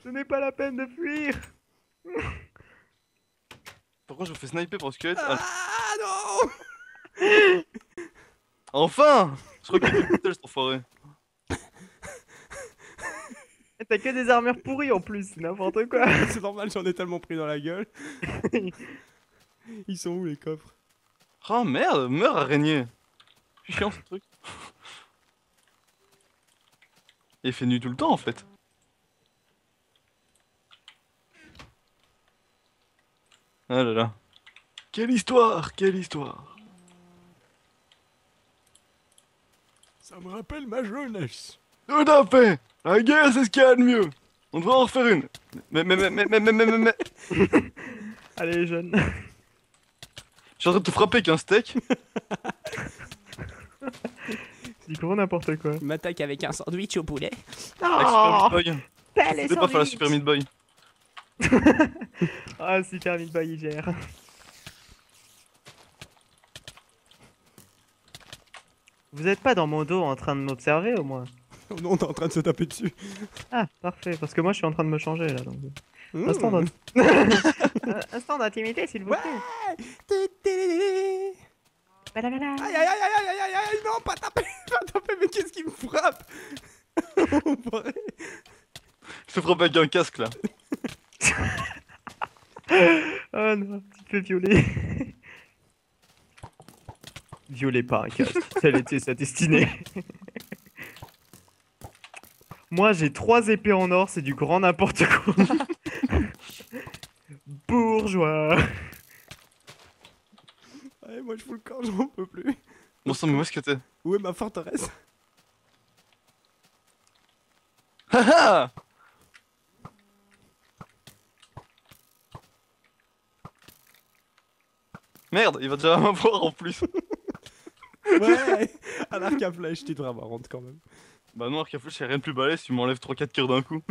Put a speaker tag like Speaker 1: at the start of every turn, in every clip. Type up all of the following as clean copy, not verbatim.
Speaker 1: Ce n'est pas la peine de fuir.
Speaker 2: Par contre, je me fais sniper par squelette.
Speaker 3: Ah non.
Speaker 2: Enfin! Je crois qu'il est tout seul, cet enfoiré.
Speaker 1: T'as que des armures pourries en plus, c'est n'importe quoi.
Speaker 3: C'est normal, j'en ai tellement pris dans la gueule. Ils sont où les coffres?
Speaker 2: Oh merde, meurs araignée. C'est chiant ce truc. Il fait nuit tout le temps en fait. Ah là là. Quelle histoire, quelle histoire.
Speaker 3: Ça me rappelle ma jeunesse.
Speaker 2: Tout à fait. La guerre c'est ce qu'il y a de mieux. On devrait en refaire une. Mais.
Speaker 1: Allez, jeune.
Speaker 2: Je suis en train de te frapper avec un steak.
Speaker 1: C'est du gros n'importe quoi.
Speaker 3: Il m'attaque avec un sandwich au poulet.
Speaker 2: Avec Super Meat Boy.
Speaker 1: Belle
Speaker 2: C'était pas faire la Super Meat Boy.
Speaker 1: Ah, Super Meat Boy, il gère. Vous êtes pas dans mon dos en train de m'observer au moins?
Speaker 3: Oh non, on est en train de se taper dessus.
Speaker 1: Ah, parfait, parce que moi je suis en train de me changer là. Donc...
Speaker 3: Mmh.
Speaker 1: Instant d'intimité, s'il vous plaît. Blablabla.
Speaker 3: Aïe aïe aïe aïe aïe aïe aïe, non, pas taper, pas taper, mais qu'est-ce qui me frappe?
Speaker 2: Je te frappe avec un casque là.
Speaker 1: Oh non, tu te fais violer. Violez pas un casque, telle était sa destinée. Moi j'ai 3 épées en or, c'est du grand n'importe quoi. Bourgeois.
Speaker 3: Ouais, moi je fous le camp, j'en peux plus.
Speaker 2: Bon sang, mais où est-ce que t'es?
Speaker 3: Où est ma forteresse?
Speaker 2: Haha! Merde, il va déjà m'avoir en plus.
Speaker 3: Ouais, à l'arc à flèche, tu devrais avoir honte quand même.
Speaker 2: Bah non, arc à flèche, y'a rien de plus balèze, tu m'enlèves 3-4 cœurs d'un coup.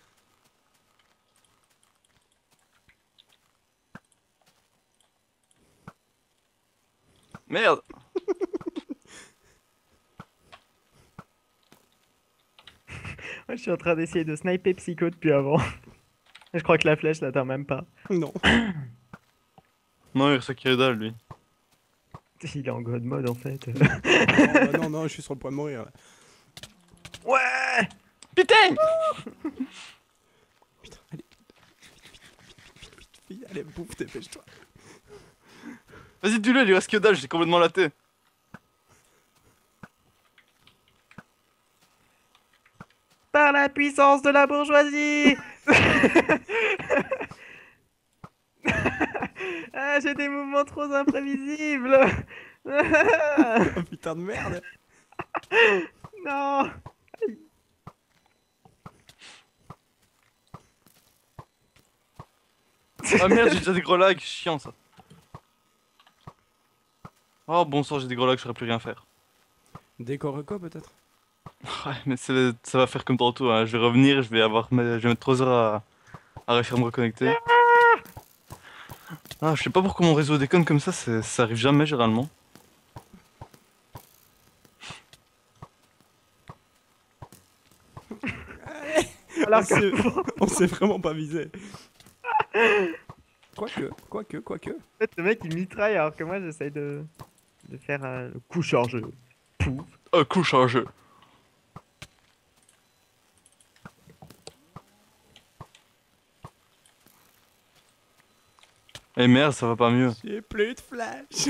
Speaker 2: Merde!
Speaker 1: Moi je suis en train d'essayer de sniper Psycho depuis avant. Je crois que la flèche l'atteint même pas.
Speaker 3: Non.
Speaker 2: Non, il reste à Kiridal lui.
Speaker 1: Il est en god mode en fait.
Speaker 3: Non, non, je suis sur le point de mourir là.
Speaker 1: Ouais.
Speaker 2: Putain!
Speaker 3: Putain, allez. Vite, allez, bouffe, dépêche-toi.
Speaker 2: Vas-y, dis-le, il lui reste que dalle, j'ai complètement laté.
Speaker 1: Par la puissance de la bourgeoisie. Ah, j'ai des mouvements trop imprévisibles.
Speaker 3: Oh, putain de merde.
Speaker 1: Non.
Speaker 2: Ah merde, j'ai déjà des gros lags, chiant ça. Oh bon sang, j'ai des gros lags, je saurais plus rien faire.
Speaker 3: Décore quoi peut-être?
Speaker 2: Ouais, mais ça va faire comme tantôt, hein. Je vais revenir, je vais mettre 3 heures à réussir à me reconnecter. Ah, je sais pas pourquoi mon réseau déconne comme ça arrive jamais généralement.
Speaker 1: Alors
Speaker 3: On s'est- on s'est vraiment pas visé. Quoique.
Speaker 1: En fait, le mec il mitraille alors que moi j'essaye de faire le coup chargé. Pouf.
Speaker 2: Un coup chargé. Eh merde, ça va pas mieux.
Speaker 3: J'ai plus de flash.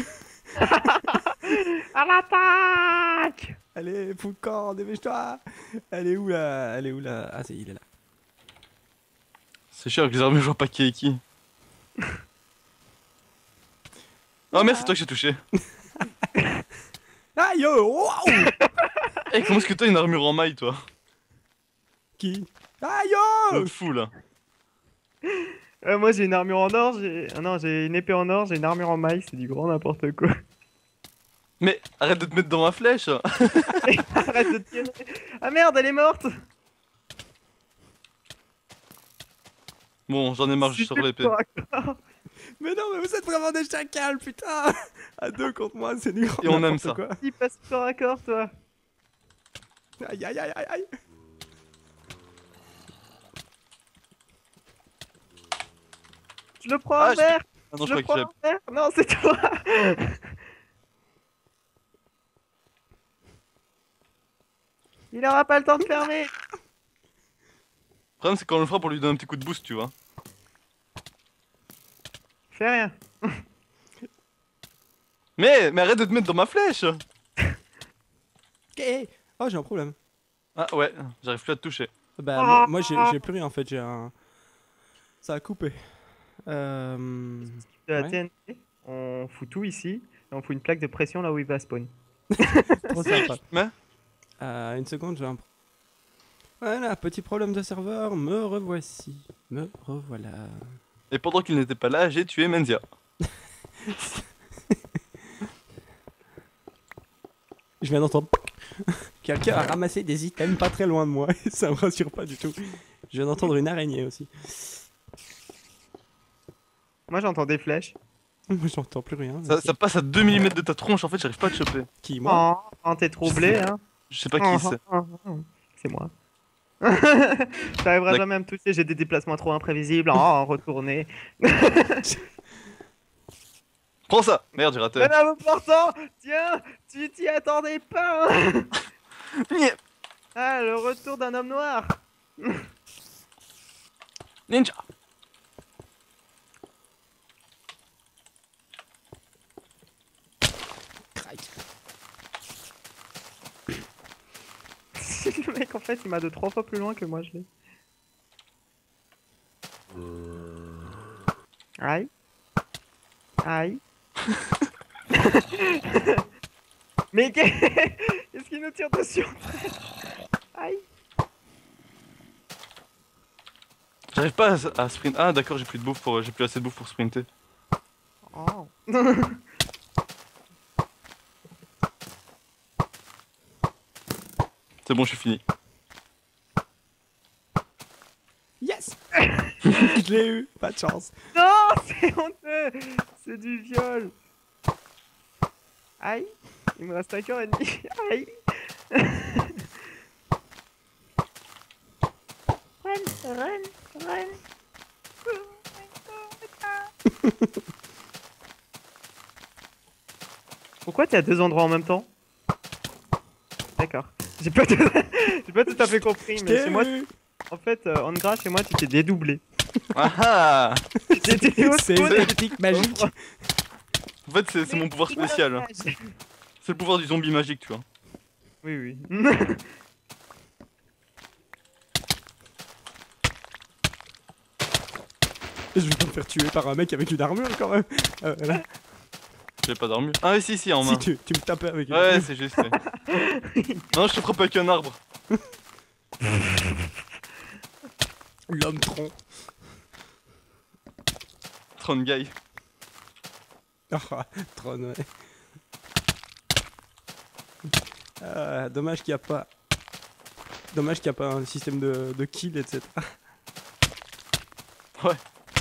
Speaker 1: À l'attaque.
Speaker 3: Allez, fous le camp, dépêche-toi. Elle est où là? Ah, il est là.
Speaker 2: C'est cher que les armées, je vois pas qui est qui. Oh merde, c'est toi que j'ai touché.
Speaker 3: Ah yo, wow.
Speaker 2: Eh, comment est-ce que t'as une armure en maille, toi?
Speaker 3: Qui? Ah yo.
Speaker 2: L'autre fou là.
Speaker 1: Moi j'ai une armure en or, ah non, j'ai une épée en or, j'ai une armure en maille, c'est du grand n'importe quoi.
Speaker 2: Mais arrête de te mettre dans ma flèche.
Speaker 1: Arrête de tirer. Ah merde, elle est morte.
Speaker 2: Bon, j'en ai marre, je sors l'épée.
Speaker 3: Mais non, mais vous êtes vraiment des chacals, putain. À deux contre moi, c'est du grand
Speaker 2: Et on aime
Speaker 3: n'importe
Speaker 2: ça.
Speaker 3: quoi.
Speaker 1: Il passe corps à corps, toi.
Speaker 3: Aïe aïe aïe aïe aïe.
Speaker 1: Je le prends
Speaker 2: Ah,
Speaker 1: en vert.
Speaker 2: Ah non,
Speaker 1: Je
Speaker 2: je
Speaker 1: le
Speaker 2: crois que
Speaker 1: prends en vert. Non, c'est toi. Il aura pas le temps de fermer.
Speaker 2: Le problème, c'est quand on le frappe, on lui donne un petit coup de boost, tu vois.
Speaker 1: Fais rien.
Speaker 2: Mais arrête de te mettre dans ma flèche!
Speaker 3: Ok. Oh, j'ai un problème.
Speaker 2: Ah ouais, j'arrive plus à te toucher.
Speaker 3: Bah, moi j'ai plus rien en fait, j'ai un. Ça a coupé.
Speaker 1: De la
Speaker 3: Ouais.
Speaker 1: TNT, on fout tout ici et on fout une plaque de pression là où il va spawn.
Speaker 3: Trop sympa.
Speaker 2: Mais
Speaker 3: Une seconde, j'ai un. Voilà, petit problème de serveur, me revoici. Me revoilà.
Speaker 2: Et pendant qu'il n'était pas là, j'ai tué Menzia.
Speaker 3: Je viens d'entendre. Quelqu'un a ramassé des items pas très loin de moi, et ça me rassure pas du tout. Je viens d'entendre une araignée aussi.
Speaker 1: Moi j'entends des flèches.
Speaker 3: Moi j'entends plus rien.
Speaker 2: Ça passe à 2 mm de ta tronche, en fait, j'arrive pas à te choper.
Speaker 3: Qui, moi?
Speaker 1: T'es troublé, hein.
Speaker 2: Je sais pas qui c'est.
Speaker 1: C'est moi. T'arriveras
Speaker 2: D'ac-
Speaker 1: jamais à me toucher, j'ai des déplacements trop imprévisibles. Retourner.
Speaker 2: Prends ça! Merde, j'ai raté.
Speaker 1: Mais non, pourtant, tiens, tu t'y attendais pas. Hein.
Speaker 2: Nya-
Speaker 1: Ah, le retour d'un homme noir.
Speaker 2: Ninja!
Speaker 3: Crac.
Speaker 1: Le mec, en fait, il m'a de 3 fois plus loin que moi, je l'ai. Aïe. Aïe. Mais qu'est-ce qu'il nous tire dessus? Aïe.
Speaker 2: J'arrive pas à sprint. Ah d'accord, j'ai plus de bouffe pour. J'ai plus assez de bouffe pour sprinter.
Speaker 1: Oh.
Speaker 2: C'est bon, je suis fini.
Speaker 3: Yes. Je l'ai eu, pas de chance.
Speaker 1: Non, c'est honteux. C'est du viol. Aïe. Il me reste 5h30. Aïe. Run. Pourquoi t'es à 2 endroits en même temps? D'accord. J'ai pas tout, j'ai pas tout à fait compris, mais chez moi, en fait, en gras, chez moi, tu t'es dédoublé.
Speaker 2: Ah ah!
Speaker 1: J'étais au
Speaker 3: C'est
Speaker 1: spawn
Speaker 3: une
Speaker 1: et-
Speaker 3: technique magique.
Speaker 2: En fait, c'est mon pouvoir spécial. Hein. C'est le pouvoir du zombie magique, tu vois.
Speaker 1: Oui.
Speaker 3: Je vais pas me faire tuer par un mec avec une armure quand même. Voilà.
Speaker 2: J'ai pas d'armure. Ah, oui, si, en main.
Speaker 3: Si tu me tapais avec une
Speaker 2: Ouais,
Speaker 3: armure.
Speaker 2: c'est juste. Ouais. Non, je te frappe avec un arbre.
Speaker 3: L'homme tronc.
Speaker 2: Tron guy.
Speaker 3: Ah, Tron, ouais. Dommage qu'il n'y a pas. Dommage qu'il n'y a pas un système de kill, etc.
Speaker 2: Ouais.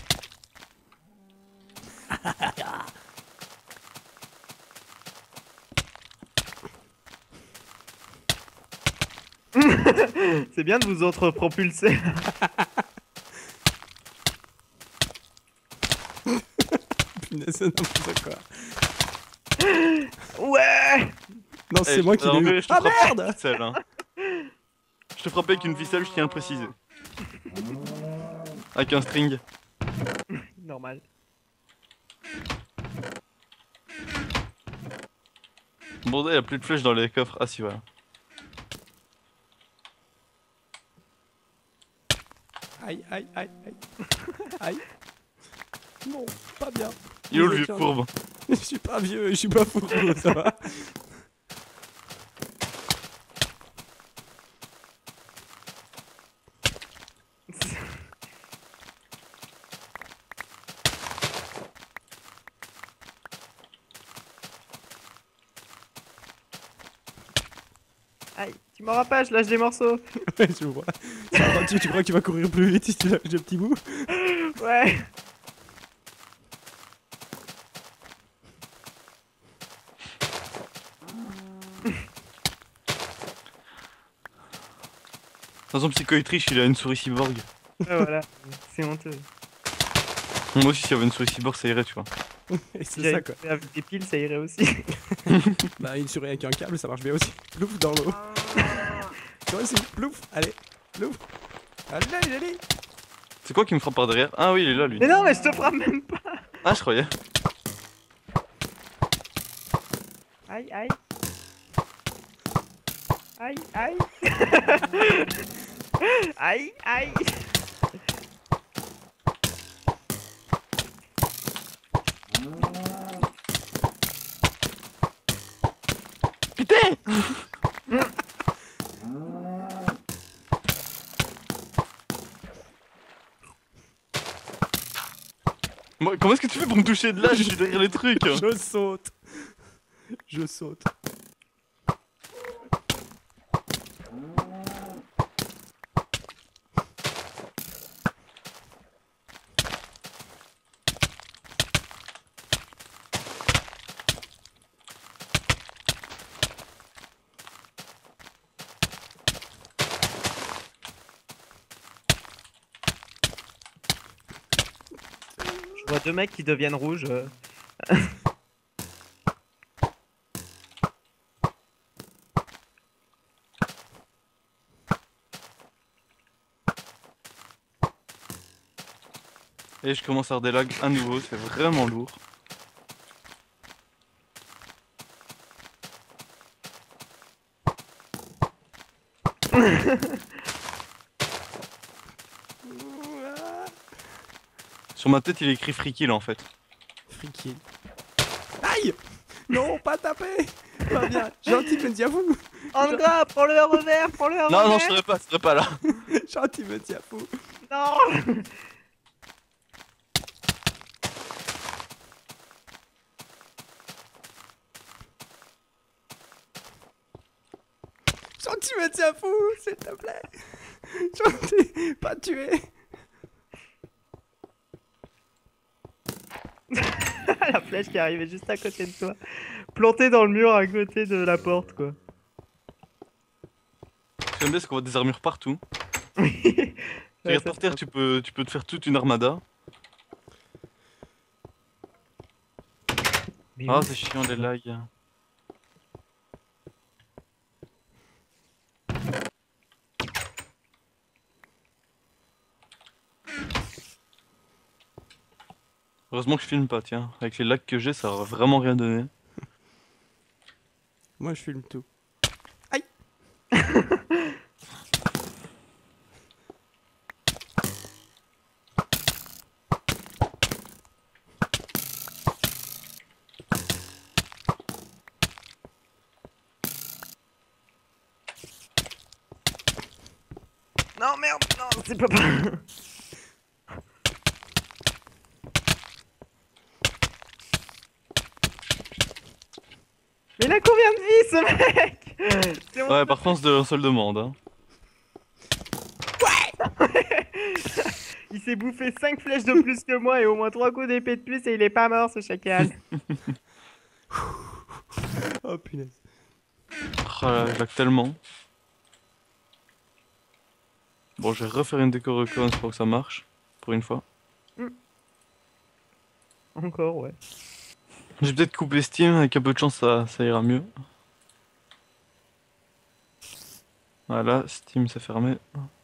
Speaker 1: C'est bien de vous autre-propulser.
Speaker 3: Punaise, c'est n'importe quoi.
Speaker 1: Ouais.
Speaker 3: Non, c'est moi qui l'ai eu.
Speaker 2: Je te
Speaker 3: Ah
Speaker 2: frappe avec une
Speaker 3: merde.
Speaker 2: ficelle, hein. Je te frappe avec une ficelle, je tiens à le préciser. Avec un string.
Speaker 1: Normal.
Speaker 2: Bon, il y a plus de flèches dans les coffres. Ah si, voilà.
Speaker 3: Aïe. Aïe. Non, pas bien.
Speaker 2: Il est où le vieux
Speaker 3: Tiens,
Speaker 2: courbe?
Speaker 3: Je suis pas vieux, je suis pas fou, ça va.
Speaker 1: Aïe, tu m'auras pas, je lâche des morceaux.
Speaker 3: Ouais, je vois. Tu crois que tu vas courir plus vite si tu lâches le petit bout?
Speaker 1: Ouais.
Speaker 2: Dans son psycho il triche, il a une souris cyborg.
Speaker 1: Ouais, voilà, c'est honteux.
Speaker 2: Moi aussi, s'il y avait une souris cyborg, ça irait, tu vois.
Speaker 3: Et c'est ça quoi.
Speaker 1: Avec des piles, ça irait aussi.
Speaker 3: Bah, une souris avec un câble, ça marche bien aussi. Plouf dans l'eau. Toi aussi, plouf. Allez, plouf. Allez, allez.
Speaker 2: C'est quoi qui me frappe par derrière? Ah oui, il est là, lui.
Speaker 1: Mais non, mais je te frappe même pas.
Speaker 2: Ah, je croyais.
Speaker 1: Aïe, aïe. Aïe, aïe. Aïe, aïe.
Speaker 2: Putain! Moi, comment est-ce que tu fais pour me toucher de là? Je suis derrière les trucs.
Speaker 3: Je saute. Je saute.
Speaker 1: Je vois deux mecs qui deviennent rouges.
Speaker 2: Et je commence à avoir des lags à nouveau, c'est vraiment lourd. Sur ma tête, il est écrit free kill en fait.
Speaker 3: Free kill. Aïe! Non, pas taper! Pas bien. Gentil, me dis à vous.
Speaker 1: Andra, prends-le à revers, prends-le à revers.
Speaker 2: Non, non, je serais pas là.
Speaker 3: Gentil, me dis à vous.
Speaker 1: Non.
Speaker 3: Gentil, me dis à vous, s'il te plaît. Gentil, pas tuer.
Speaker 1: La flèche qui est arrivée juste à côté de toi. Plantée dans le mur à côté de la porte, quoi.
Speaker 2: J'aime bien, c'est qu'on voit des armures partout.
Speaker 1: Ouais,
Speaker 2: Regarde
Speaker 1: ça,
Speaker 2: par terre, tu peux te faire toute une armada.
Speaker 1: Mais
Speaker 2: Ah,
Speaker 1: oui.
Speaker 2: c'est chiant les lags. Heureusement que je filme pas, tiens. Avec les lags que j'ai, ça aurait vraiment rien donné.
Speaker 3: Moi, je filme tout.
Speaker 1: Non, merde, non, c'est pas. Mais il a combien de vie ce mec? C'est
Speaker 2: Ouais,
Speaker 1: honteux.
Speaker 2: par contre, c'est de un seul demande. Hein.
Speaker 1: Il s'est bouffé 5 flèches de plus que moi et au moins 3 coups d'épée de plus et il est pas mort ce chacal.
Speaker 3: Oh punaise.
Speaker 2: Oh là, je lag tellement. Bon, je vais refaire une déco recon pour que ça marche. Pour une fois.
Speaker 1: Encore, ouais.
Speaker 2: J'ai peut-être coupé Steam, avec un peu de chance, ça ira mieux. Voilà, Steam s'est fermé.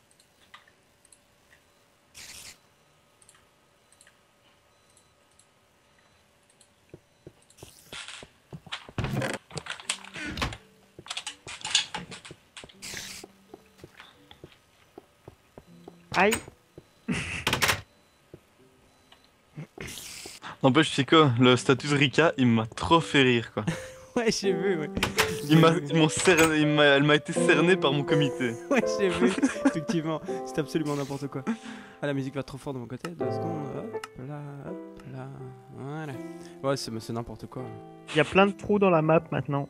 Speaker 1: Aïe.
Speaker 2: N'empêche, c'est quoi, le statut de Rika, il m'a trop fait rire, quoi.
Speaker 3: Ouais, j'ai vu, ouais.
Speaker 2: Elle m'a été cernée par mon comité.
Speaker 3: Ouais, j'ai vu. Effectivement, c'est absolument n'importe quoi. Ah, la musique va trop fort de mon côté. 2 secondes. Hop là, hop là. Voilà. Ouais, c'est n'importe quoi.
Speaker 1: Il y a plein de trous dans la map maintenant.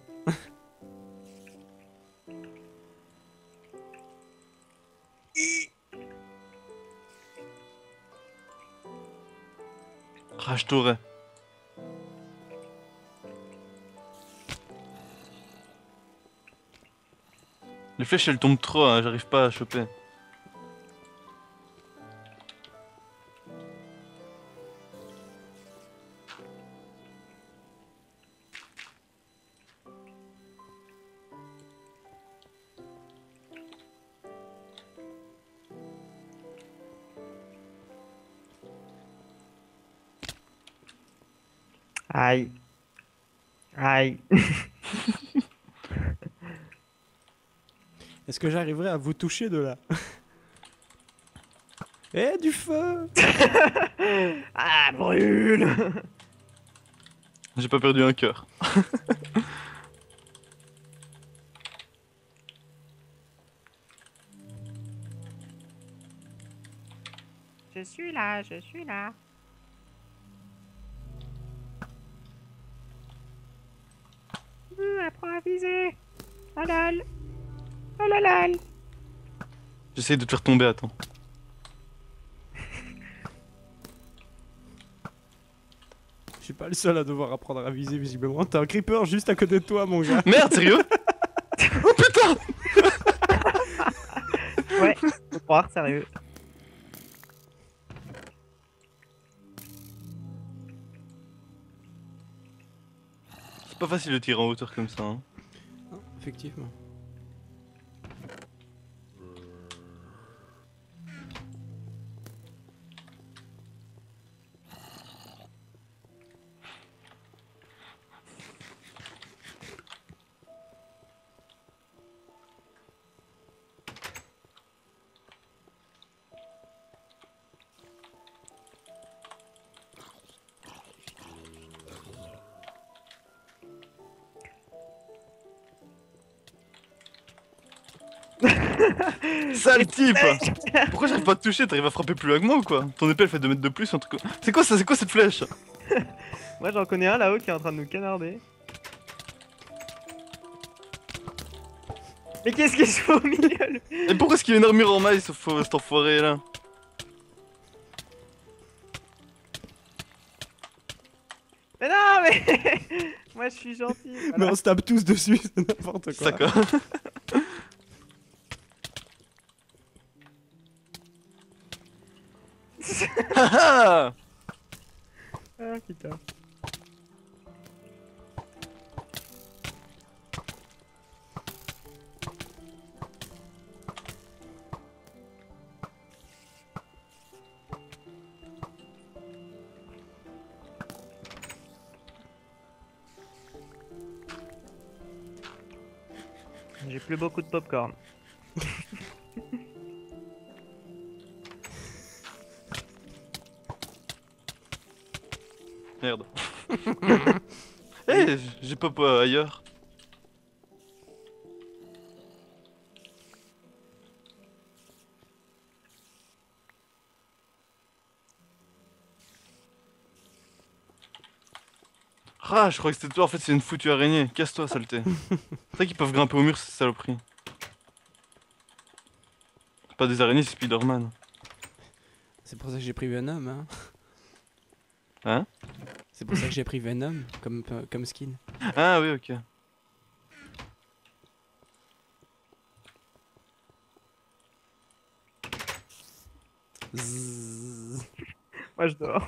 Speaker 2: Ah, je t'aurais. Les flèches elles tombent trop, hein, j'arrive pas à choper.
Speaker 1: Aïe. Aïe.
Speaker 3: Est-ce que j'arriverai à vous toucher de là? Eh, du feu!
Speaker 1: Ah, brûle.
Speaker 2: J'ai pas perdu un cœur.
Speaker 1: Je suis là, je suis là. Apprends à viser. Oh lol. Oh là là.
Speaker 2: J'essaye de te faire tomber, attends.
Speaker 3: Je suis pas le seul à devoir apprendre à viser, visiblement. T'as un creeper juste à côté de toi, mon gars.
Speaker 2: Merde, sérieux? Oh putain!
Speaker 1: Ouais, faut croire, sérieux.
Speaker 2: C'est pas facile de tirer en hauteur comme ça. Hein.
Speaker 3: Non, effectivement.
Speaker 2: Sale type! Pourquoi j'arrive pas à te toucher? T'arrives à frapper plus loin que moi ou quoi? Ton épée elle fait 2 mètres de plus, un truc. C'est quoi ça? C'est quoi cette flèche?
Speaker 1: Moi j'en connais un là-haut qui est en train de nous canarder. Mais qu'est-ce qu'il se fait au milieu lui?
Speaker 2: Et pourquoi est-ce qu'il y a une armure en maille, cet enfoiré là?
Speaker 1: Mais non mais moi je suis gentil.
Speaker 3: Mais
Speaker 1: Voilà.
Speaker 3: on se tape tous dessus, c'est n'importe quoi.
Speaker 2: D'accord. Haha!
Speaker 1: Ah putain. J'ai plus beaucoup de popcorn.
Speaker 2: Merde. Eh, j'ai pop ailleurs. Ah, je crois que c'était toi, en fait c'est une foutue araignée. Casse-toi, saleté. C'est vrai qu'ils peuvent grimper au mur, ces saloperies. C'est pas des araignées, c'est Spider-Man.
Speaker 3: C'est pour ça que j'ai pris Venom, hein.
Speaker 2: Hein?
Speaker 3: C'est pour ça que j'ai pris Venom comme skin.
Speaker 2: Ah oui, ok.
Speaker 3: Zzzz.
Speaker 1: Moi je dors.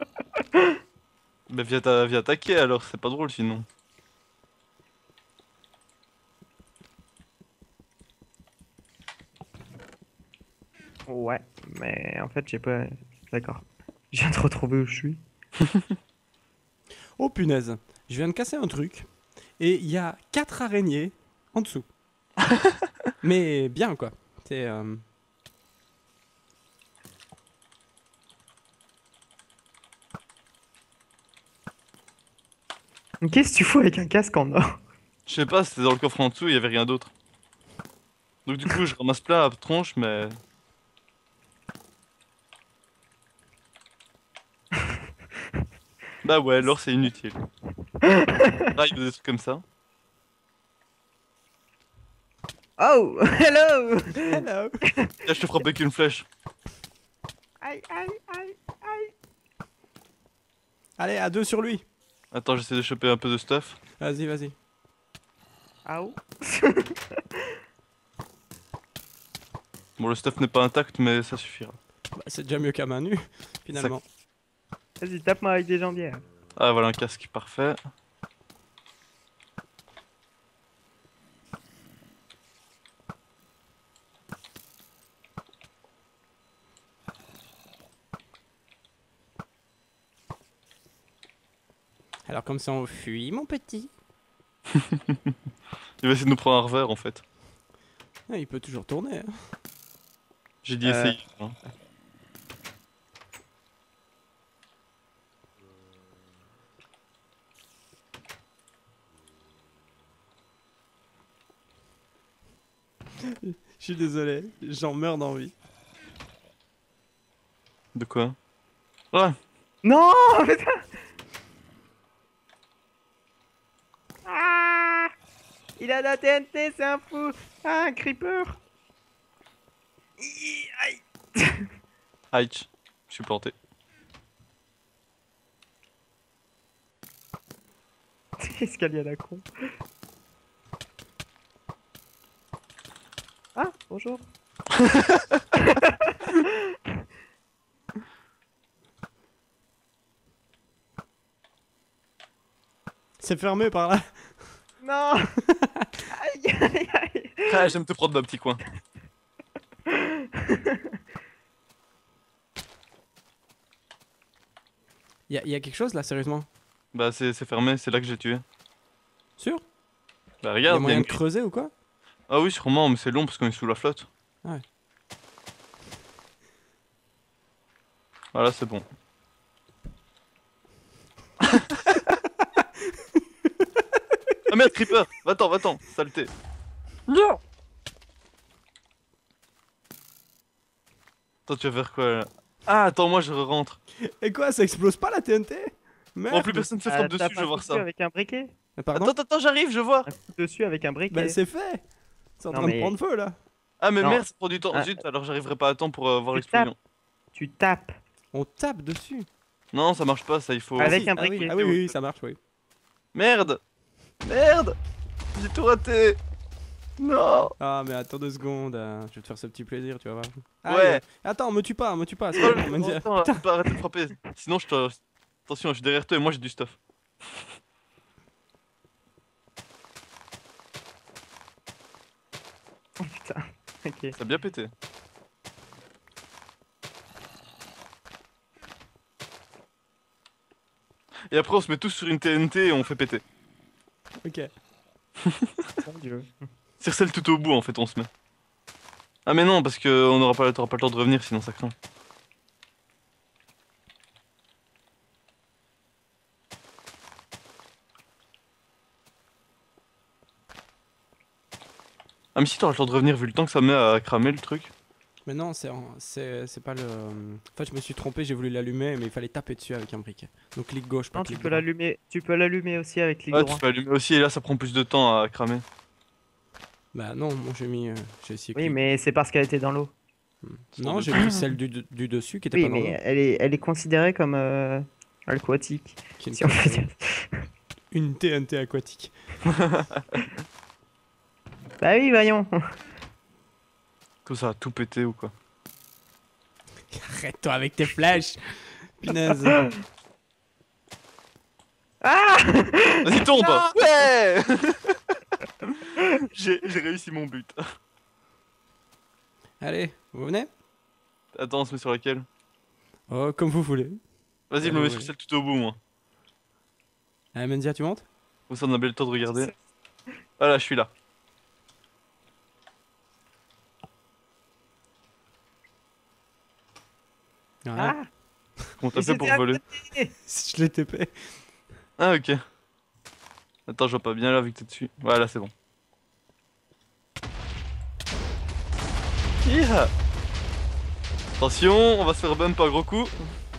Speaker 2: Bah viens attaquer alors, c'est pas drôle sinon.
Speaker 1: Ouais, mais en fait j'ai pas... D'accord. Je viens de retrouver où je suis.
Speaker 3: Oh punaise, je viens de casser un truc et il y a 4 araignées en dessous. Mais bien quoi. C'est
Speaker 1: Qu'est-ce que tu fous avec un casque en or?
Speaker 2: Je sais pas, c'était dans le coffre en dessous, il y avait rien d'autre. Donc du coup, je ramasse plein à tronche, mais... Bah ouais, alors c'est inutile. Ah, il y a des trucs comme ça.
Speaker 1: Oh, hello.
Speaker 3: hello.
Speaker 2: Là, je te frappe avec une flèche.
Speaker 1: Aïe, aïe, aïe, aïe.
Speaker 3: Allez, à 2 sur lui.
Speaker 2: Attends, j'essaie de choper un peu de stuff.
Speaker 3: Vas-y, vas-y.
Speaker 1: Aou.
Speaker 2: Bon, le stuff n'est pas intact, mais ça suffira.
Speaker 3: Bah, c'est déjà mieux qu'à main nue, finalement.
Speaker 1: Vas-y, tape-moi avec des jambières.
Speaker 2: Ah, voilà un casque parfait.
Speaker 3: Alors comme ça on fuit, mon petit.
Speaker 2: Il va essayer de nous prendre un revers en fait.
Speaker 3: Ah, il peut toujours tourner. Hein.
Speaker 2: J'ai dit essayer. Hein.
Speaker 3: Je suis désolé, j'en meurs d'envie.
Speaker 2: De quoi? Ouais.
Speaker 1: Non, putain. Ah, il a la TNT, c'est un fou. Ah, un creeper. Aïe.
Speaker 2: Aïe. Je suis planté.
Speaker 1: Escalier à la con. Ah, bonjour.
Speaker 3: C'est fermé par là.
Speaker 1: Non. Aïe, aïe, aïe.
Speaker 2: Ah, j'aime te prendre dans un petit coin.
Speaker 3: Y a quelque chose là, sérieusement?
Speaker 2: Bah c'est fermé, c'est là que j'ai tué.
Speaker 3: Sûr?
Speaker 2: Bah
Speaker 3: Y'a
Speaker 2: regarde,
Speaker 3: moyen
Speaker 2: y a
Speaker 3: de creuser ou quoi?
Speaker 2: Ah oui sûrement, mais c'est long parce qu'on est sous la flotte.
Speaker 3: Ouais.
Speaker 2: Voilà c'est bon. Ah merde creeper, va-t'en, saleté. Non. Attends tu vas faire quoi là? Ah attends moi je rentre.
Speaker 3: Et quoi, ça explose pas la TNT? Merde.
Speaker 2: Bon plus personne se frappe dessus,
Speaker 1: Tape
Speaker 2: je
Speaker 1: un
Speaker 2: veux voir
Speaker 1: coup dessus
Speaker 2: ça.
Speaker 1: avec un briquet.
Speaker 3: Pardon?
Speaker 2: Attends, j'arrive, je vois.
Speaker 1: Un coup dessus avec un briquet.
Speaker 3: Bah c'est fait. C'est en
Speaker 1: Non,
Speaker 3: train de
Speaker 1: mais-
Speaker 3: prendre feu là.
Speaker 2: Ah mais
Speaker 1: Non.
Speaker 2: merde ça prend du temps,
Speaker 1: Ah.
Speaker 2: zut alors j'arriverai pas à temps pour voir
Speaker 1: Tu
Speaker 2: l'explosion.
Speaker 1: Tu tapes.
Speaker 3: On tape dessus.
Speaker 2: Non ça marche pas ça, il faut...
Speaker 1: Avec
Speaker 3: Si,
Speaker 1: un
Speaker 3: ah oui,
Speaker 1: briquet.
Speaker 3: ah oui, oui, ça marche, oui.
Speaker 2: Merde. J'ai tout raté. Non.
Speaker 3: Ah mais attends 2 secondes, je vais te faire ce petit plaisir, tu vas voir. Ah,
Speaker 2: Ouais.
Speaker 3: Attends, me tue pas, c'est
Speaker 2: Oh,
Speaker 3: bon, Mandia.
Speaker 2: attends, tu peux pas arrêter de frapper. Sinon je te... Attention, je suis derrière toi et moi j'ai du stuff.
Speaker 1: Oh putain. Ok.
Speaker 2: Ça a bien pété. Et après on se met tous sur une TNT et on fait péter.
Speaker 3: Ok.
Speaker 1: Mon Dieu.
Speaker 2: C'est celle tout au bout en fait on se met. Ah mais non parce que on t'aura pas le temps de revenir sinon ça craint. Ah mais si t'auras le temps de revenir vu le temps que ça met à cramer le truc.
Speaker 3: Mais non, c'est pas le... En fait, je me suis trompé, j'ai voulu l'allumer, mais il fallait taper dessus avec un briquet. Donc clic gauche, pas
Speaker 1: Non,
Speaker 3: clic
Speaker 1: tu peux
Speaker 3: droit.
Speaker 1: l'allumer. Tu peux l'allumer aussi avec clic
Speaker 2: Ouais
Speaker 1: droit.
Speaker 2: tu peux allumer aussi et là ça prend plus de temps à cramer.
Speaker 3: Bah non, moi j'ai mis... j'ai essayé
Speaker 1: Oui,
Speaker 3: clic.
Speaker 1: mais c'est parce qu'elle était dans l'eau.
Speaker 3: Non, j'ai pris celle du dessus qui était
Speaker 1: Oui,
Speaker 3: pas dans
Speaker 1: mais
Speaker 3: l'eau.
Speaker 1: elle est considérée comme aquatique.
Speaker 3: Qui est
Speaker 1: Si on peut dire.
Speaker 3: une TNT aquatique.
Speaker 1: Bah oui, voyons.
Speaker 2: Tout ça a tout pété ou quoi?
Speaker 3: Arrête-toi avec tes flèches. Punaise.
Speaker 1: Ah.
Speaker 2: Vas-y tombe.
Speaker 3: Non.
Speaker 2: Ouais. J'ai réussi mon but.
Speaker 3: Allez, vous venez?
Speaker 2: Attends on se met sur laquelle?
Speaker 3: Oh, comme vous voulez.
Speaker 2: Vas-y je me mets sur celle tout au bout moi.
Speaker 3: Allez, Mendia, tu montes?
Speaker 2: Comme ça on a bien le temps de regarder. Voilà je suis là.
Speaker 3: Voilà.
Speaker 1: Ah.
Speaker 2: On t'a
Speaker 1: Mais
Speaker 2: fait pour
Speaker 1: c'était à
Speaker 2: voler.
Speaker 3: Je l'ai TP.
Speaker 2: Ah ok. Attends je vois pas bien là vu que t'es dessus. Voilà c'est bon. Yeah. Attention, on va se faire bump un gros coup.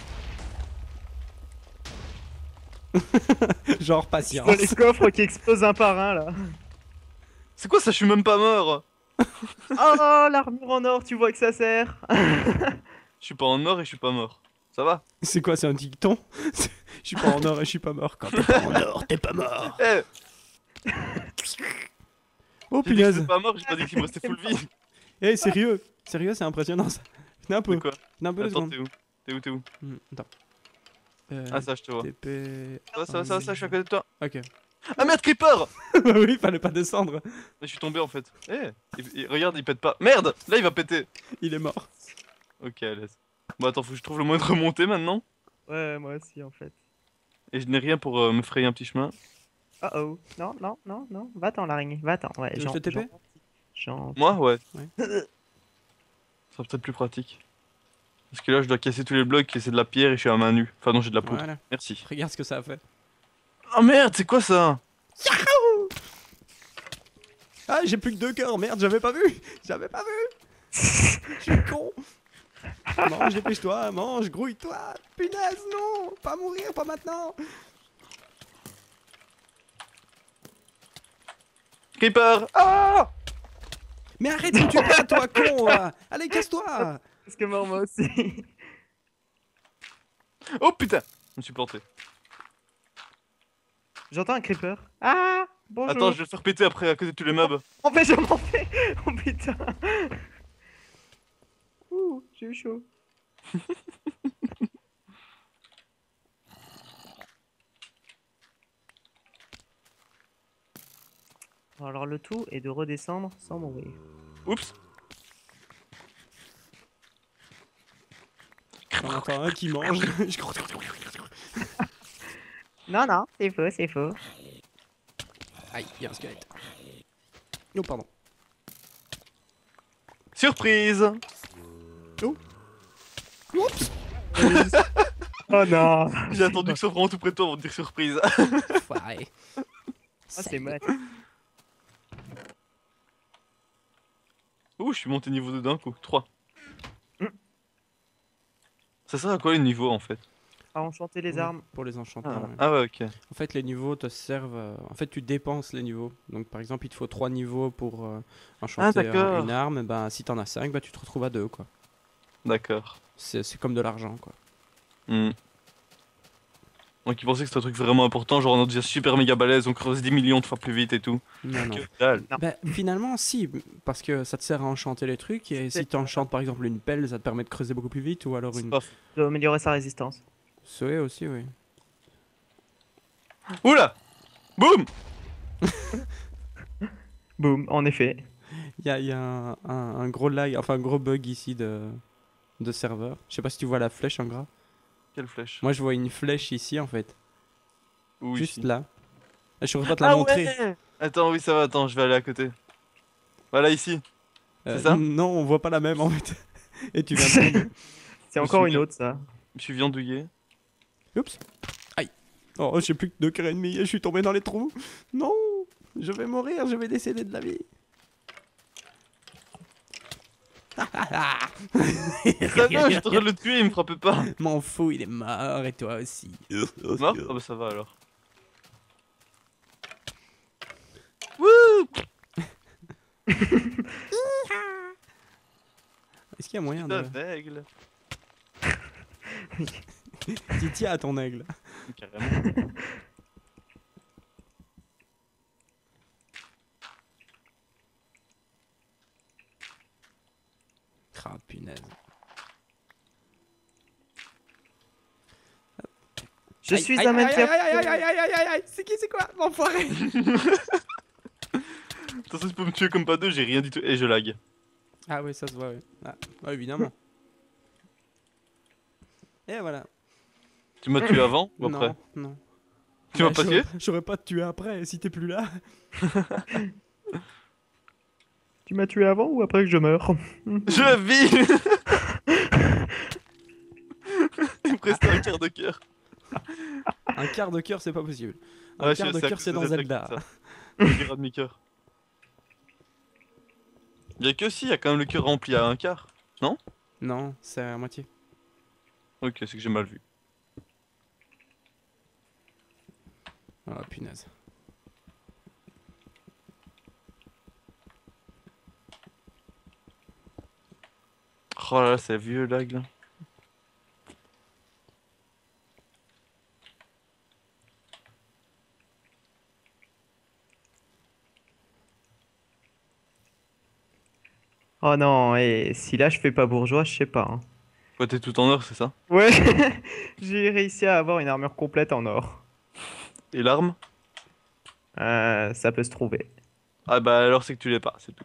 Speaker 3: Genre
Speaker 1: Sur
Speaker 3: patience.
Speaker 1: les coffres qui explosent un par un là.
Speaker 2: C'est quoi ça, je suis même pas mort.
Speaker 1: Oh, l'armure en or, tu vois que ça sert.
Speaker 2: Je suis pas en or et je suis pas mort. Ça va?
Speaker 3: C'est quoi, c'est un dicton? Je suis pas en or et je suis pas mort. Quand t'es pas en or, t'es pas mort.
Speaker 2: Eh,
Speaker 3: Oh
Speaker 2: j'ai dit que
Speaker 3: punaise.
Speaker 2: j'étais pas mort, j'ai pas dit qu'il me restait full vie.
Speaker 3: Eh, sérieux. Sérieux, c'est impressionnant ça. Venez un peu.
Speaker 2: De quoi?
Speaker 3: Venez un peu 2
Speaker 2: Attends,
Speaker 3: secondes.
Speaker 2: t'es où?
Speaker 3: Attends.
Speaker 2: Ah ça je te vois.
Speaker 3: TP...
Speaker 2: Ça va, je suis à côté de toi.
Speaker 3: Ok.
Speaker 2: Ah merde, creeper!
Speaker 3: Bah oui, fallait pas descendre.
Speaker 2: Mais je suis tombé en fait. Eh, regarde, il pète pas. Merde! Là il va péter.
Speaker 3: Il est mort.
Speaker 2: Ok, laisse. Bon attends, faut que je trouve le moyen de remonter maintenant.
Speaker 1: Ouais, moi aussi en fait.
Speaker 2: Et je n'ai rien pour me frayer un petit chemin.
Speaker 1: Oh oh. Non, non, non, non. Va-t'en, l'araignée. Va-t'en. Ouais,
Speaker 3: Tu veux que je te TP?
Speaker 1: Gentil.
Speaker 2: Moi, ouais.
Speaker 3: Ouais.
Speaker 2: Ça sera peut-être plus pratique. Parce que là, je dois casser tous les blocs et c'est de la pierre et je suis à main nue. Enfin, non, j'ai de la poudre.
Speaker 3: Voilà.
Speaker 2: Merci.
Speaker 3: Regarde ce que ça a fait.
Speaker 2: Oh merde, c'est quoi ça?
Speaker 3: Ah, j'ai plus que 2 cœurs, merde, j'avais pas vu. J'avais pas vu. Je suis con. Mange, dépêche-toi, mange, grouille-toi. Punaise, non. Pas mourir, pas maintenant.
Speaker 2: Creeper! Ah!
Speaker 3: Mais arrête de me tuer pas, toi, con. Allez, casse-toi.
Speaker 1: Parce que mort moi aussi.
Speaker 2: Oh putain! Je me suis planté.
Speaker 1: J'entends un creeper. Ah! Bonjour.
Speaker 2: Attends, je vais le faire péter après à côté de tous les mobs.
Speaker 1: En fait, je m'en fais. Oh putain. Ouh, j'ai eu chaud. Alors le tout est de redescendre sans mourir.
Speaker 2: Oups!
Speaker 3: J'en entends un qui mange.
Speaker 1: Non, non, c'est faux, c'est faux.
Speaker 3: Aïe, y'a un squelette. Oh, pardon.
Speaker 2: Surprise!
Speaker 3: Oh. Oups.
Speaker 1: Oh non.
Speaker 2: J'ai attendu que ça soit vraiment tout près de toi pour te dire surprise.
Speaker 3: Ouais.
Speaker 1: Oh, c'est moche.
Speaker 2: Ouh, je suis monté niveau 2 d'un coup. 3.
Speaker 1: Mm.
Speaker 2: Ça sert à quoi les niveaux en fait?
Speaker 1: À enchanter les armes.
Speaker 3: Pour les enchantements. Ouais.
Speaker 2: Ah ouais, ok.
Speaker 3: En fait, les niveaux te servent. En fait, tu dépenses les niveaux. Donc, par exemple, il te faut 3 niveaux pour enchanter
Speaker 2: d'accord.
Speaker 3: une arme. Et ben, si t'en as 5, bah, tu te retrouves à 2, quoi.
Speaker 2: D'accord.
Speaker 3: C'est comme de l'argent, quoi.
Speaker 2: Hmm. Donc ils pensaient que c'était un truc vraiment important, genre on devient super méga balèze, on creuse 10 millions de fois plus vite et tout.
Speaker 3: Non, non.
Speaker 2: Que dalle.
Speaker 1: Non.
Speaker 3: Bah, finalement, si, parce que ça te sert à enchanter les trucs. Et si tu enchantes par exemple une pelle, ça te permet de creuser beaucoup plus vite. Ou alors
Speaker 2: C'est
Speaker 3: une.
Speaker 2: pas faux.
Speaker 1: D'améliorer sa résistance.
Speaker 3: Souhait aussi, oui.
Speaker 2: Oula! Boum!
Speaker 1: Boum, en effet.
Speaker 3: Il y a un gros lag, enfin un gros bug ici de serveur. Je sais pas si tu vois la flèche en gras.
Speaker 2: Quelle flèche?
Speaker 3: Moi, je vois une flèche ici en fait.
Speaker 2: Où
Speaker 3: Juste
Speaker 2: ici?
Speaker 3: là. Je saurais pas te la
Speaker 2: Ah
Speaker 3: montrer.
Speaker 2: ouais! Attends, oui ça va, attends, je vais aller à côté. Voilà ici. c'est ça
Speaker 3: Non, on voit pas la même en fait. Et tu viens de tomber.
Speaker 1: C'est
Speaker 2: Je
Speaker 1: encore
Speaker 2: me
Speaker 1: une
Speaker 2: souviens.
Speaker 1: autre, ça.
Speaker 2: Je suis viandouillé.
Speaker 3: Oups. Aïe. Oh, j'ai plus que 2 cœurs et demi et je suis tombé dans les trous. Non, je vais mourir, je vais décéder de la vie.
Speaker 2: Très bien, j'étais en train de le tuer, il me frappait pas.
Speaker 3: M'en fous, il est mort et toi aussi.
Speaker 2: Mort? Ah bah ça va alors. Wouh!
Speaker 3: Est-ce qu'il y a moyen de...
Speaker 2: Aveugle.
Speaker 3: Tu tiens à ton aigle.
Speaker 2: Carrément.
Speaker 3: Ah, punaise.
Speaker 1: Je
Speaker 3: Aïe,
Speaker 1: suis
Speaker 3: aïe,
Speaker 1: un
Speaker 3: aïe,
Speaker 1: menteur.
Speaker 3: aïe, aïe, aïe, aïe, aïe, aïe, aïe, c'est qui, c'est quoi? M'enfoiré.
Speaker 2: Attention, tu peux me tuer comme pas deux, j'ai rien du tout. Et je lag.
Speaker 3: Ah oui, ça se voit, oui. Ah, ouais, évidemment. Et voilà.
Speaker 2: Tu m'as tué avant ou après?
Speaker 3: Non, non.
Speaker 2: Tu m'as pas tué?
Speaker 3: J'aurais pas te tuer après si t'es plus là.
Speaker 1: Tu m'as tué avant ou après que je meure?
Speaker 2: Je vis! Il me restait un quart de cœur.
Speaker 3: Un quart de cœur, c'est pas possible. Un
Speaker 2: Ouais, je
Speaker 3: quart
Speaker 2: sais,
Speaker 3: de cœur, c'est dans Zelda.
Speaker 2: J'ai ras de mi-cœur. Y'a que si, y'a quand même le cœur rempli à un quart.
Speaker 3: Non, c'est à moitié.
Speaker 2: Ok, c'est que j'ai mal vu.
Speaker 3: Ah, punaise.
Speaker 2: Oh là là, c'est vieux lag là.
Speaker 1: Oh non, et si là je fais pas bourgeois, je sais pas. Hein.
Speaker 2: Ouais, t'es tout en or, c'est ça?
Speaker 1: Ouais, j'ai réussi à avoir une armure complète en or.
Speaker 2: Et l'arme?
Speaker 1: Ça peut se trouver.
Speaker 2: Ah bah alors c'est que tu l'es pas, c'est tout.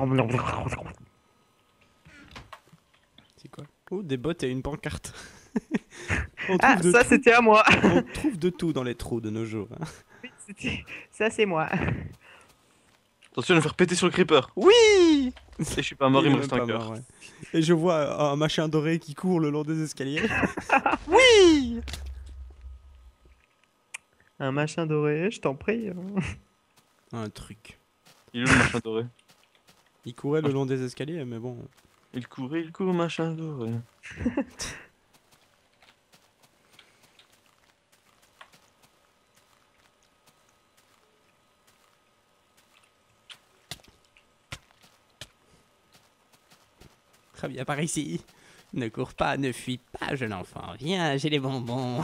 Speaker 3: C'est quoi? Oh, des bottes et une pancarte. On
Speaker 1: Ah,
Speaker 3: trouve de
Speaker 1: ça
Speaker 3: tout.
Speaker 1: c'était à moi.
Speaker 3: On trouve de tout dans les trous de nos jours. Hein.
Speaker 1: Oui, ça c'est moi.
Speaker 2: Attention de me faire péter sur le creeper. Oui. Et je suis pas mort, il me
Speaker 3: est
Speaker 2: reste
Speaker 3: même
Speaker 2: un
Speaker 3: pas
Speaker 2: cœur.
Speaker 3: mort, ouais. Et je vois un machin doré qui court le long des escaliers.
Speaker 2: Oui.
Speaker 1: Un machin doré, je t'en prie.
Speaker 3: Un truc.
Speaker 2: Il est où le machin doré?
Speaker 3: Il courait le long des escaliers, mais bon.
Speaker 2: Il court, machin doré.
Speaker 3: Très bien, par ici. Ne cours pas, ne fuis pas, jeune enfant. Viens, j'ai les bonbons.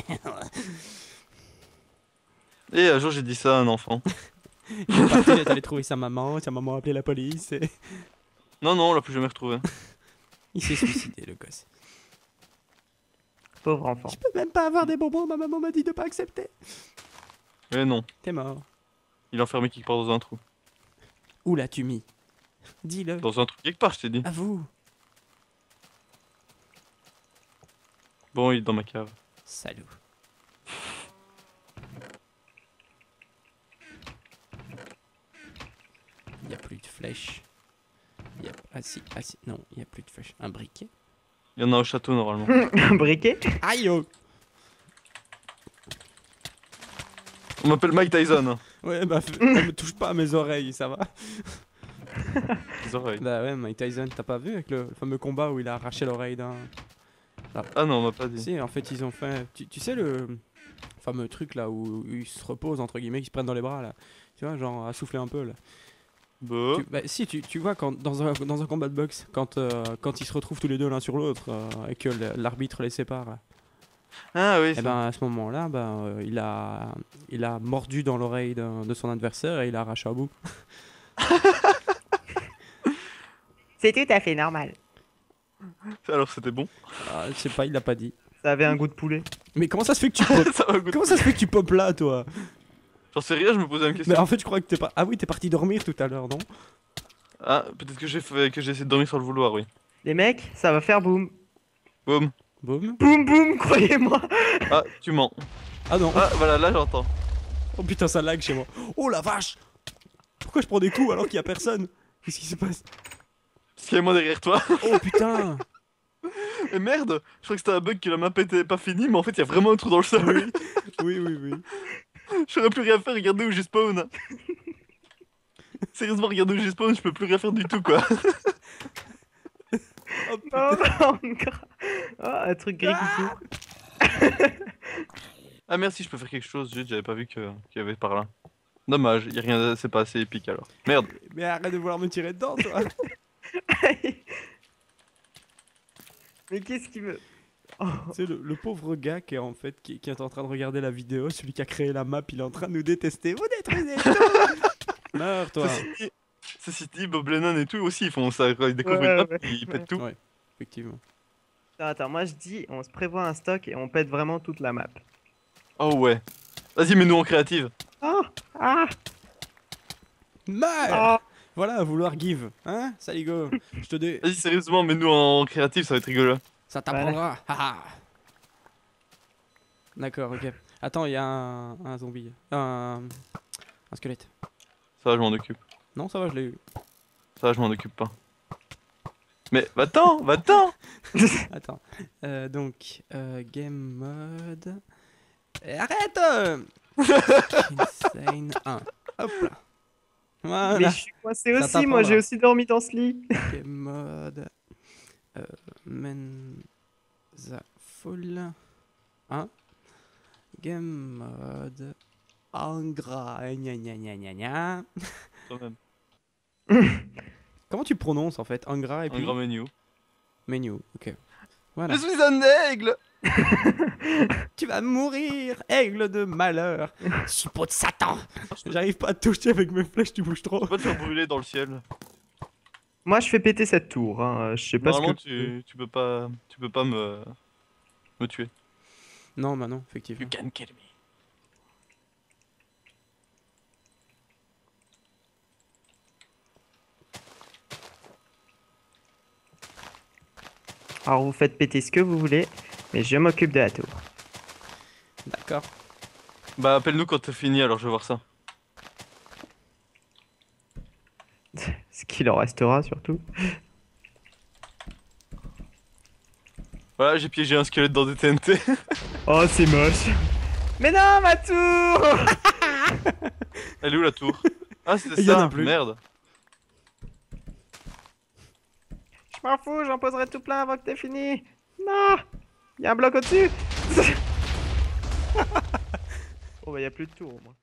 Speaker 2: Et un jour j'ai dit ça à un enfant.
Speaker 3: Il est parti, il est allé trouver sa maman a appelé la police et
Speaker 2: Non, non, on l'a plus jamais retrouvé.
Speaker 3: il s'est suicidé, le gosse.
Speaker 1: Pauvre enfant.
Speaker 3: Je peux même pas avoir des bonbons, ma maman m'a dit de pas accepter.
Speaker 2: Mais non,
Speaker 3: T'es mort.
Speaker 2: il est enfermé quelque part dans un trou.
Speaker 3: Où l'as-tu mis? Dis-le.
Speaker 2: Dans un trou quelque part, je t'ai dit.
Speaker 3: À vous.
Speaker 2: Bon, il est dans ma cave.
Speaker 3: Salut. Il n'y a plus de flèches. Ah si, non, il n'y a plus de flèches. Un briquet.
Speaker 2: Il y en a au château normalement.
Speaker 1: Un briquet.
Speaker 3: Aïe oh.
Speaker 2: On m'appelle Mike Tyson.
Speaker 3: Ouais, bah, ne me touche pas à mes oreilles, ça va.
Speaker 2: Les oreilles.
Speaker 3: Bah ouais, Mike Tyson, t'as pas vu avec le fameux combat où il a arraché l'oreille d'un...
Speaker 2: Ah non, on m'a pas dit.
Speaker 3: Si, en fait, ils ont fait... Tu sais le fameux truc là où ils se reposent, entre guillemets, ils se prennent dans les bras là. Tu vois, genre à souffler un peu là.
Speaker 2: Bah.
Speaker 3: Bah, si, tu vois, quand, dans un combat de boxe, quand ils se retrouvent tous les deux l'un sur l'autre et que l'arbitre les sépare, là,
Speaker 2: Ah oui,
Speaker 3: et
Speaker 2: ça.
Speaker 3: ben à ce moment-là, il a mordu dans l'oreille de son adversaire et il a arraché un bout.
Speaker 1: C'est tout à fait normal.
Speaker 2: Alors c'était bon.
Speaker 3: Ah, je sais pas, il l'a pas dit.
Speaker 1: Ça avait un goût de poulet.
Speaker 3: Mais comment ça se fait que tu popes
Speaker 2: Ça va goûter.
Speaker 3: Comment ça se fait que tu popes là, toi?
Speaker 2: J'en sais rien, je me posais une question.
Speaker 3: Mais en fait, je crois que t'es pas... Ah oui, t'es parti dormir tout à l'heure, non?
Speaker 2: Ah, peut-être que j'ai essayé de dormir sur le vouloir, oui.
Speaker 1: Les mecs, ça va faire boum.
Speaker 2: Boum.
Speaker 3: Boum.
Speaker 1: Boum boum, croyez-moi.
Speaker 2: Ah, tu mens.
Speaker 3: Ah non.
Speaker 2: Ah, voilà, là j'entends.
Speaker 3: Oh putain, ça lag chez moi. Oh la vache! Pourquoi je prends des coups alors qu'il y a personne? Qu'est-ce qui se passe?
Speaker 2: Parce qu'il y a moi derrière toi.
Speaker 3: Oh putain!
Speaker 2: Mais merde, je crois que c'était un bug que la map était pas finie, mais en fait il y a vraiment un trou dans le sol.
Speaker 3: Oui.
Speaker 2: J'aurais plus rien faire, regardez où j'ai spawn. Sérieusement, regardez où j'ai spawn, je peux plus rien faire du tout quoi.
Speaker 3: Oh putain.
Speaker 1: Oh, un truc gris qui court.
Speaker 2: Ah merci, je peux faire quelque chose, j'avais pas vu qu'il y avait par là. Dommage, y a rien, c'est pas assez épique alors. Merde.
Speaker 3: Mais arrête de vouloir me tirer dedans, toi!
Speaker 1: Mais qu'est-ce qu'il veut? Oh.
Speaker 3: C'est le pauvre gars qui est en fait qui est en train de regarder la vidéo, celui qui a créé la map, il est en train de nous détester. Vous détruisez tout! Meurs, toi!
Speaker 2: Ceci dit, Bob Lennon et tout aussi ils font ça, quand ils découvrent
Speaker 1: Ouais,
Speaker 2: une map,
Speaker 1: ouais.
Speaker 2: ils pètent tout.
Speaker 3: Ouais, effectivement.
Speaker 1: Attends, moi je dis, on se prévoit un stock et on pète vraiment toute la map.
Speaker 2: Oh ouais. Vas-y, mets-nous en créative.
Speaker 1: Oh. Ah.
Speaker 3: Meurs!
Speaker 1: Ah.
Speaker 3: Voilà, vouloir give, hein? Saligo! Je te dis,
Speaker 2: Vas-y, sérieusement, mets-nous en créative, ça va être rigolo.
Speaker 3: ça t'apprendra! Haha! D'accord, ok. Attends, il y a un zombie. Un squelette.
Speaker 2: Ça va, je m'en occupe.
Speaker 3: Non, ça va, je l'ai eu.
Speaker 2: Ça va, je m'en occupe pas. Mais va-t'en, va-t'en.
Speaker 3: Attends. Donc, game mode. Arrête! Insane 1. Hop là.
Speaker 1: Mais
Speaker 3: Voilà.
Speaker 1: je suis coincé
Speaker 3: Ça
Speaker 1: aussi, moi
Speaker 3: t'apprendra.
Speaker 1: j'ai aussi dormi dans ce lit.
Speaker 3: Game mode. Menza full. 1. Game mode. Ingrat. Gna gna gna gna gna.
Speaker 2: Toi-même.
Speaker 3: Comment tu prononces en fait? Ingrat et
Speaker 2: Un
Speaker 3: puis.
Speaker 2: grand menu.
Speaker 3: Menu. Ok. Voilà.
Speaker 2: Je suis un aigle.
Speaker 3: Tu vas mourir, aigle de malheur. Suppôt de Satan. J'arrive pas à te toucher avec mes flèches, tu bouges trop.
Speaker 2: On va te faire brûler dans le ciel.
Speaker 1: Moi je fais péter cette tour, hein. Je sais pas ce
Speaker 2: Normalement,
Speaker 1: que...
Speaker 2: tu peux pas me tuer.
Speaker 3: Non, bah non, effectivement.
Speaker 2: You can kill me.
Speaker 1: Alors vous faites péter ce que vous voulez, mais je m'occupe de la tour.
Speaker 3: D'accord.
Speaker 2: Bah appelle-nous quand t'as fini alors je vais voir ça.
Speaker 1: Ce qu'il en restera surtout.
Speaker 2: Voilà, j'ai piégé un squelette dans des TNT.
Speaker 1: Oh, c'est moche. Mais non, ma tour!
Speaker 2: Elle est où la tour? Ah c'était
Speaker 3: Il y en
Speaker 2: ça,
Speaker 3: a plus.
Speaker 2: merde.
Speaker 1: Je m'en fous, j'en poserai tout plein avant que t'aies fini. Non! Il y a un bloc au-dessus! Oh bah, il y a plus de tour au moins.